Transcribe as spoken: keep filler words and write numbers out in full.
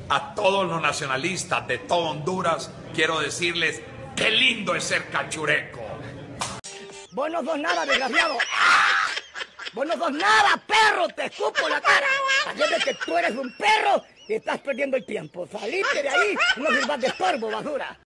A todos los nacionalistas de todo Honduras quiero decirles qué lindo es ser cachureco. Vos no sos nada, desgraciado. Vos no sos nada, perro, te escupo la cara. Así es de que tú eres un perro y estás perdiendo el tiempo. Salite de ahí, no sirvas de estorbo, basura.